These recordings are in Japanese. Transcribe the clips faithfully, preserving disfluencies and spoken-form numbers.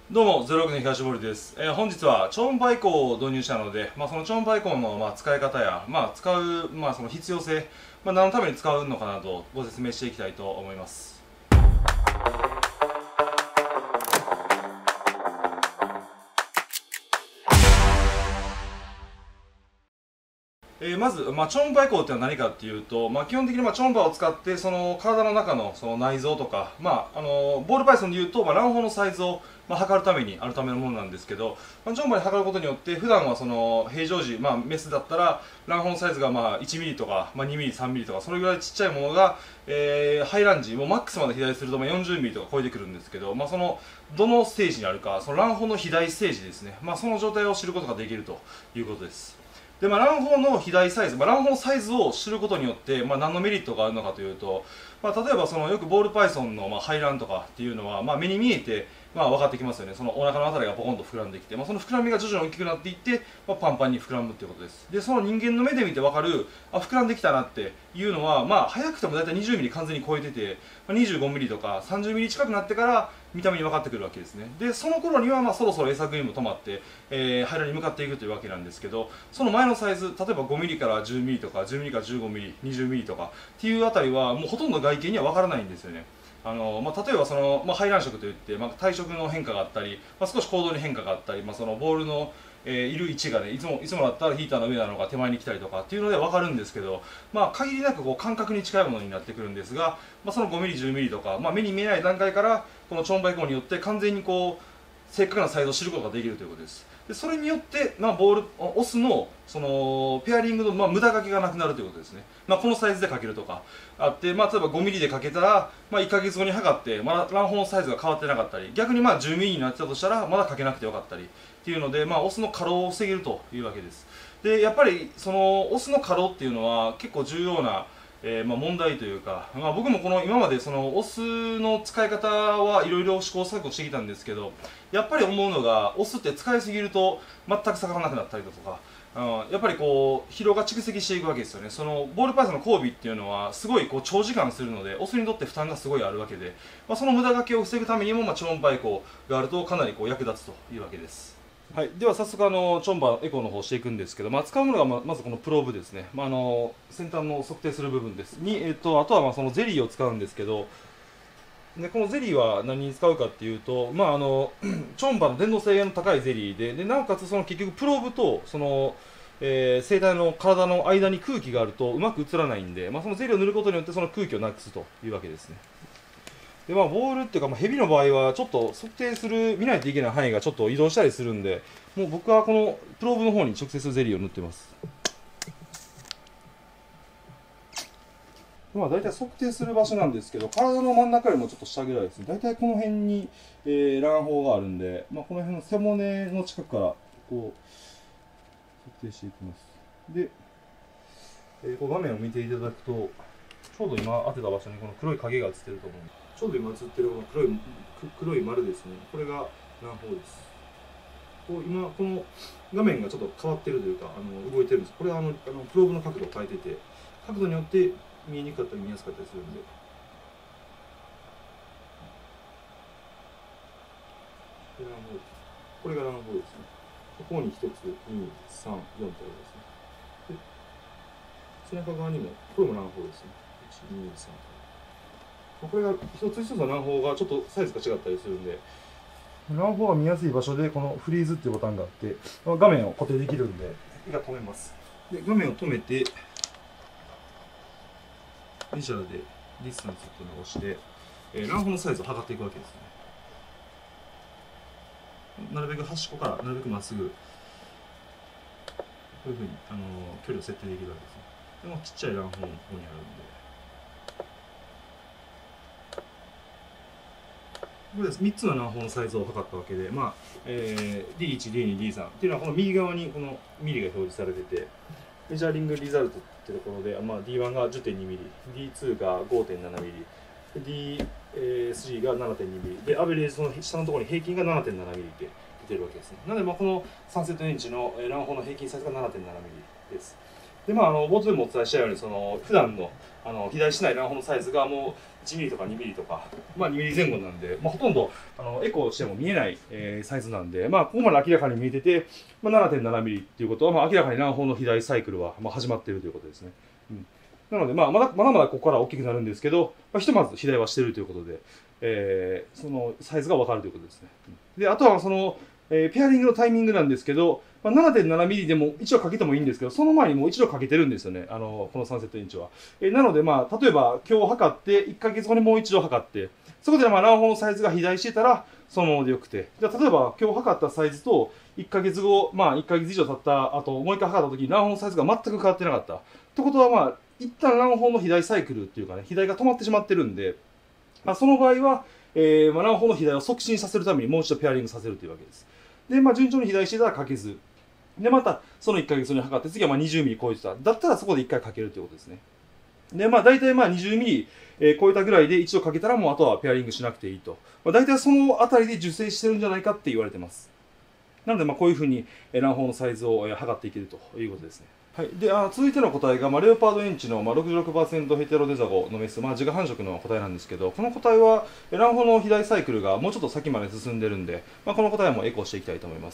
どうも、ゼロろくの東堀です。えー本日は超音波エコーを導入したので、まあ、その超音波エコーの、まあ、使い方や、まあ、使う、まあ、その必要性、まあ、何のために使うのかなどご説明していきたいと思います。えーまず、まあ、超音波エコーってのは何かっていうと、まあ、基本的にまあ超音波を使ってその体の中のその内臓とか、まあ、あのボールパイソンでいうと、まあ、卵胞のサイズを、まあ、測るためにあるためのものなんですけど、まあ、超音波で測ることによって普段はその平常時、まあ、メスだったら卵胞のサイズがまあいちミリとか、まあ、にミリ、さんミリとかそれぐらいちっちゃいものが、えー、ハイランジもうマックスまで肥大するとまあよんじゅうミリとか超えてくるんですけど、まあ、そのどのステージにあるか、その卵胞の肥大ステージですね、まあ、その状態を知ることができるということです。で、まあ、卵胞の肥大サイズ、まあ、卵胞のサイズを知ることによって、まあ、何のメリットがあるのかというと、まあ、例えばそのよくボールパイソンのまあ排卵とかっていうのは、まあ、目に見えて、まあ、分かってきますよね。そのお腹のあたりがポコンと膨らんできて、まあ、その膨らみが徐々に大きくなっていって、まあ、パンパンに膨らむっていうことです。で、その人間の目で見て分かる、あ、膨らんできたなっていうのは、まあ、早くても大体にじゅうミリ完全に超えてて、まあ、にじゅうごミリとかさんじゅうミリ近くなってから見た目に分かってくるわけですね。で、その頃にはまあそろそろ餌食いも止まって、えー、排卵に向かっていくというわけなんですけど、その前のサイズ、例えばごミリからじゅうミリとかじゅうミリからじゅうごミリ、にじゅうミリとかっていうあたりはもうほとんど外見には分からないんですよね。あのまあ、例えばその、まあ、排卵色といって、まあ、体色の変化があったり、まあ、少し行動に変化があったり、まあ、そのボールの、えーいる位置がね、いつもいつもだったらヒーターの上なのか手前に来たりとかっていうので分かるんですけど、まあ、限りなくこう感覚に近いものになってくるんですが、まあ、そのごミリ、じゅうミリとか、まあ、目に見えない段階からこの超音波エコーによって完全にこう正確なサイズを知ることができるということです。でそれによって、まあ、ボールオスのそのペアリングの、まあ、無駄掛けがなくなるということですね。まあ、このサイズでかけるとかあって、まあ、例えばごミリでかけたら、まあ、いっかげつごに測ってまだ卵胞のサイズが変わってなかったり、逆にまあじゅうミリになってたとしたらまだかけなくてよかったりっていうので、まあ、オスの過労を防げるというわけです。でやっぱりそのオスの過労っていうのは結構重要なえーまあ、問題というか、まあ、僕もこの今までそのオスの使い方はいろいろ試行錯誤してきたんですけど、やっぱり思うのがオスって使いすぎると全く咲かなくなったりだとか、うん、やっぱりこう疲労が蓄積していくわけですよね。そのボールパイソンの交尾っていうのはすごいこう長時間するのでオスにとって負担がすごいあるわけで、まあ、その無駄掛けを防ぐためにも、まあ、超音波エコーがあるとかなりこう役立つというわけです。はい、では早速あの超音波エコーの方をしていくんですけど、まあ、使うものがままずこのプローブですね、まあ、あの先端の測定する部分ですに、えー、とあとはまあそのゼリーを使うんですけど、でこのゼリーは何に使うかっていうと、まあ、あの超音波の伝導性の高いゼリー で, でなおかつその結局プローブとその、えー、生体の体の間に空気があるとうまく映らないんで、まあ、そのゼリーを塗ることによってその空気をなくすというわけですね。でまあ、ボールっていうか、まあ、ヘビの場合はちょっと測定する見ないといけない範囲がちょっと移動したりするんで、もう僕はこのプローブの方に直接ゼリーを塗ってます。まあ、大体測定する場所なんですけど、体の真ん中よりもちょっと下ぐらいですね。大体この辺に、えー、卵胞があるんで、まあ、この辺の背骨の近くからこう測定していきます。で、えー、こう画面を見ていただくと、ちょうど今当てた場所にこの黒い影が映ってると思うんです。ちょうど今映ってるこの黒い黒い丸ですね。これが卵胞です。こう今この画面がちょっと変わってるというか、あの動いてるんです。これはあのあのプローブの角度を変えてて、角度によって見えにくかったり見やすかったりするんで。これが卵胞ですね。ここにひとつ、に、さん、よんとありますね。で背中側にもこれも卵胞ですね。いち、に、さん。これが一つ一つの卵胞がちょっとサイズが違ったりするんで、卵胞が見やすい場所でこのフリーズっていうボタンがあって、画面を固定できるんで、一回止めます。で画面を止めて、メジャーでディスタンスっていうのを押して、えー、卵胞のサイズを測っていくわけですね。なるべく端っこからなるべくまっすぐ、こういうふうに、あのー、距離を設定できるわけですね。でもちっちゃい卵胞の方にあるんで。これですみっつの卵胞のサイズを測ったわけで、まあえー、ディーワン、ディーツー、ディースリー っていうのはこの右側にこのミリが表示されてて、メジャーリングリザルトっていうところで、まあ、ディーワン が じゅってんにミリ、ディーツー が ごてんななミリ、ディースリー が ななてんにミリで、アベレージその下のところに平均が ななてんななミリって出てるわけですね。なのでまあこのさんセットエンチの卵胞の平均サイズが ななてんななミリです。 で、まあ、あの冒頭でもお伝えしたように、その普段のあの肥大しない卵胞のサイズがもういちミリとかにミリとか、まあ、にミリ前後なんで、まあ、ほとんどあのエコーしても見えない、えー、サイズなんで、まあ、ここまで明らかに見えてて、まあ、ななてんななミリっていうことは、まあ、明らかに卵胞の肥大サイクルは、まあ、始まっているということですね。うん、なので、まあ、まだまだまだここから大きくなるんですけど、まあ、ひとまず肥大はしているということで、えー、そのサイズが分かるということですね。で、あとはその、えー、ペアリングのタイミングなんですけど、まあ、ななてんななミリでも一度かけてもいいんですけど、その前にもう一度かけてるんですよね。あの、このさんセットインチは。えー、なので、まあ、例えば今日測って、いっかげつごにもう一度測って、そこでまあ卵胞のサイズが肥大してたら、そのままでよくて。じゃあ、例えば今日測ったサイズと、いっかげつご、まあ、いっかげつ以上経った後、もう一回測った時に卵胞のサイズが全く変わってなかった。ってことは、まあ、一旦卵胞の肥大サイクルっていうかね、肥大が止まってしまってるんで、まあ、その場合は、えー、まあ、卵胞の肥大を促進させるためにもう一度ペアリングさせるというわけです。で、まあ、順調に肥大してたらかけず。で、また、そのいっかげつに測って、次はまあにじゅうミリ超えてた。だったらそこでいっかいかけるということですね。で、まあ、大体まあにじゅうミリ、えー、超えたぐらいで一度かけたらもうあとはペアリングしなくていいと。まあ、大体そのあたりで受精してるんじゃないかって言われてます。なので、まあ、こういうふうに卵胞のサイズを測っていけるということですね。はい。で、あ続いての個体が、まあ、レオパードエンチの、まあ、ろくじゅうろくパーセント ヘテロデザゴのメス、まあ、自我繁殖の個体なんですけど、この個体は卵胞の肥大サイクルがもうちょっと先まで進んでるんで、まあ、この個体もエコーしていきたいと思います。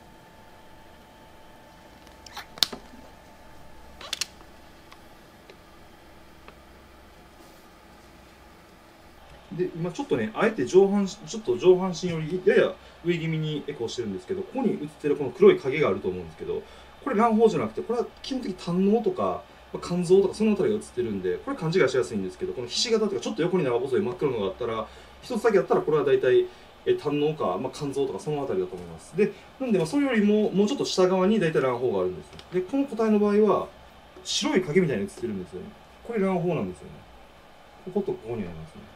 で、今ちょっとね、あえて上半身、ちょっと上半身よりやや上気味にエコーしてるんですけど、ここに映ってるこの黒い影があると思うんですけど、これ卵胞じゃなくて、これは基本的に胆のうとか、肝臓とかそのあたりが映ってるんで、これ勘違いしやすいんですけど、このひし形とかちょっと横に長細い真っ黒のがあったら、一つだけあったらこれは大体え胆のうか、まあ、肝臓とかそのあたりだと思います。で、なんでまあそれよりももうちょっと下側に大体卵胞があるんですよ。で、この個体の場合は、白い影みたいに映ってるんですよね。これ卵胞なんですよね。こことここにありますね。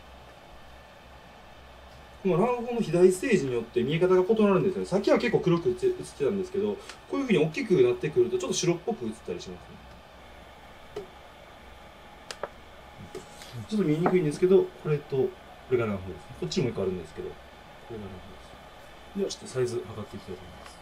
この卵胞の肥大ステージによって見え方が異なるんですよね。さっきは結構黒く映ってたんですけど、こういうふうに大きくなってくるとちょっと白っぽく映ったりしますね。ちょっと見えにくいんですけど、これとこれが卵胞ですね。こっちもいっこあるんですけど、これが卵胞です。ではちょっとサイズ測っていきたいと思います。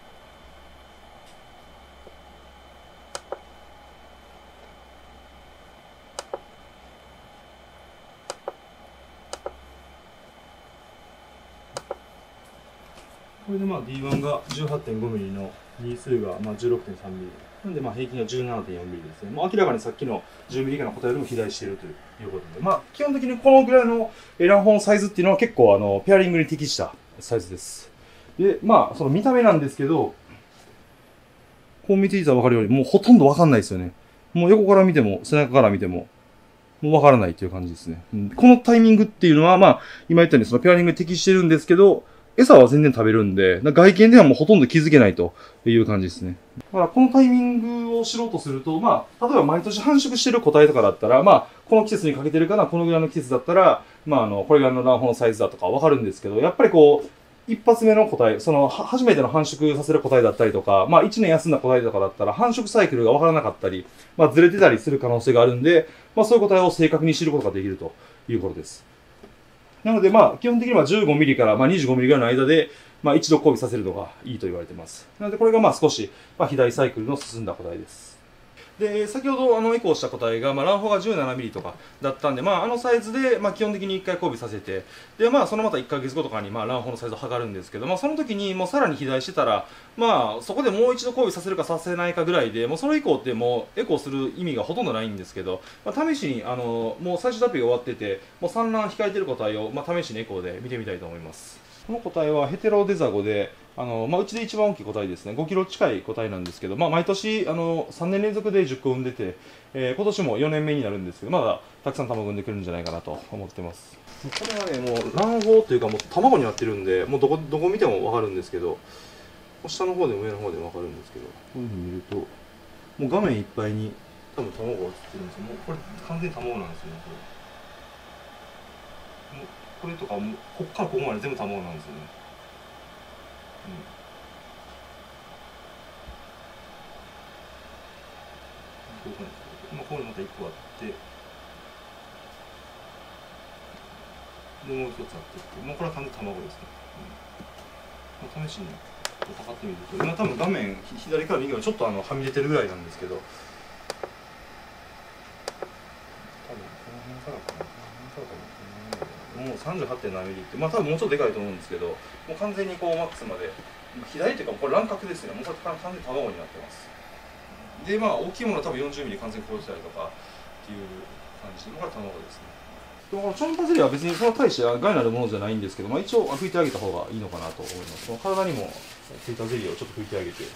これでまあ ディーワン が じゅうはちてんごミリの ニースーがまあ じゅうろくてんさんミリ。なんでまあ平均が じゅうななてんよんミリですね。もう明らかにさっきのじゅうミリ以下の個体よりも肥大しているということで、まあ基本的にこのぐらいの卵胞のサイズっていうのは結構あのペアリングに適したサイズです。で、まあその見た目なんですけど、こう見ていたら分かるようにもうほとんど分かんないですよね。もう横から見ても背中から見てももう分からないっていう感じですね。うん、このタイミングっていうのはまあ今言ったようにそのペアリングに適してるんですけど、餌は全然食べるんで、外見ではもうほとんど気づけないという感じですね。だからこのタイミングを知ろうとすると、まあ、例えば毎年繁殖してる個体とかだったら、まあ、この季節にかけてるかな、このぐらいの季節だったら、まあ、あの、これぐらいの卵胞のサイズだとかわかるんですけど、やっぱりこう、一発目の個体、その、初めての繁殖させる個体だったりとか、まあ、一年休んだ個体とかだったら、繁殖サイクルがわからなかったり、まあ、ずれてたりする可能性があるんで、まあ、そういう個体を正確に知ることができるということです。なので、まあ、基本的にはじゅうごミリからまあにじゅうごミリぐらいの間で、まあ、一度交尾させるのがいいと言われています。なので、これがまあ少し、まあ、肥大サイクルの進んだ個体です。で、先ほどあのエコーした個体が、まあ、卵胞がじゅうななミリとかだったんで、まあ、あのサイズで、まあ、基本的にいっかい交尾させて、で、まあ、そのまたいっかげつごとかに、まあ、卵胞のサイズを測るんですけど、まあ、その時にもうさらに肥大してたら、まあ、そこでもう一度交尾させるかさせないかぐらいで、もうそれ以降ってもうエコーする意味がほとんどないんですけど、まあ、試しに、あの、もう最終脱皮が終わってて、もう産卵控えてる個体を、まあ、試しにエコーで見てみたいと思います。この個体はヘテロデザゴで、あのまあ、うちで一番大きい個体ですね、ごキロ近い個体なんですけど、まあ、毎年あのさんねん連続でじゅっこ産んでて、えー、今年もよねんめになるんですけど、まだたくさん卵産んでくるんじゃないかなと思ってます。これはね、もう卵黄というか、もう卵になってるんで、もうどこどこ見ても分かるんですけど、下の方でも上の方でも分かるんですけど、こういうふうに見ると、もう画面いっぱいに多分卵が映ってるんですよ。もうこれ完全に卵なんですよね、これ。もうこれとかもうここからここまで全部卵なんですよね。うん、こうここにまたいっこあって、でもう一つあって、もうこれは完全に卵ですね。うん、試しに測ってみると、今多分画面左から右がちょっとあのはみ出てるぐらいなんですけど、多分この辺からかな、この辺からかな、もうさんじゅうはちてんななミリって、まあ多分もうちょっとでかいと思うんですけど、もう完全にこうマックスまで、左っていうかこれ乱獲ですね、もうこれ完全に卵になってます。でまあ大きいものは多分よんじゅうミリ完全に超えてたりとかっていう感じのが卵ですね。この超音波ゼリーは別にその大して害のあるものじゃないんですけど、まあ、一応拭いてあげた方がいいのかなと思います。この体にもついたゼリーをちょっと拭いてあげて、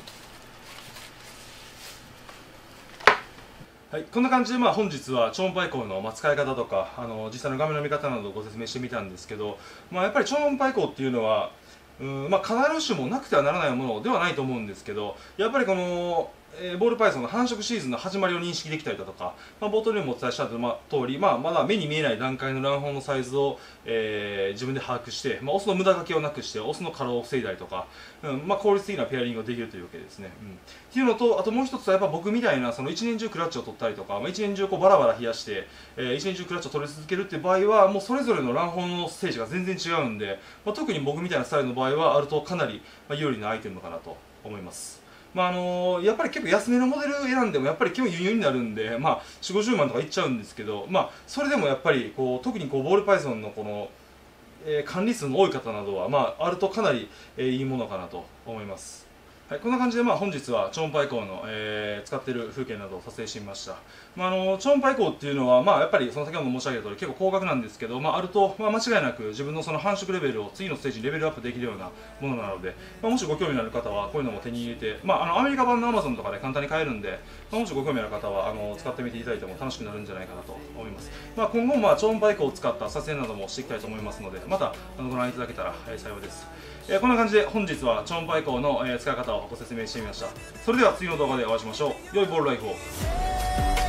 はい、こんな感じで、まあ、本日は超音波エコーの、まあ、使い方とかあの実際の画面の見方などをご説明してみたんですけど、まあ、やっぱり超音波エコーっていうのはうん、まあ、必ずしもなくてはならないものではないと思うんですけど、やっぱりこのえー、ボールパイソンの繁殖シーズンの始まりを認識できたりだとか、まあ、冒頭にもお伝えしたと、まあ、通り、まあ、まだ目に見えない段階の卵胞のサイズを、えー、自分で把握して、まあ、オスの無駄掛けをなくしてオスの過労を防いだりとか、うんまあ、効率的なペアリングができるというわけですね、うん、っていうのと、あともう一つはやっぱ僕みたいなその一年中クラッチを取ったりとか、まあ、一年中こうバラバラ冷やして、えー、一年中クラッチを取り続けるっていう場合はもうそれぞれの卵胞のステージが全然違うんで、まあ、特に僕みたいなスタイルの場合はあるとかなり有利なアイテムかなと思います。まああのー、やっぱり結構安めのモデル選んでもやっぱり基本輸入になるんで、まあ、よんじゅう、ごじゅうまんとかいっちゃうんですけど、まあ、それでもやっぱりこう特にこうボールパイソンのこの、えー、管理数の多い方などは、まあ、あるとかなり、えー、いいものかなと思います。はい、こんな感じで、まあ、本日は超音波エコーの、えー、使っている風景などを撮影してみました。まあ、あの超音波エコーっていうのは、まあ、やっぱりその先ほど申し上げた通り結構高額なんですけど、まあ、あると、まあ、間違いなく自分のその繁殖レベルを次のステージにレベルアップできるようなものなので、まあ、もしご興味のある方はこういうのも手に入れて、まあ、あのアメリカ版の アマゾン とかで簡単に買えるんで、まあ、もしご興味のある方はあの使ってみていただいても楽しくなるんじゃないかなと思います。まあ、今後も超音波エコーを使った撮影などもしていきたいと思いますので、またあのご覧いただけたら、えー、幸いです。えー、こんな感じで本日は超音波エコーの、えー、使い方をご説明してみました。それでは次の動画でお会いしましょう。良いボールライフを。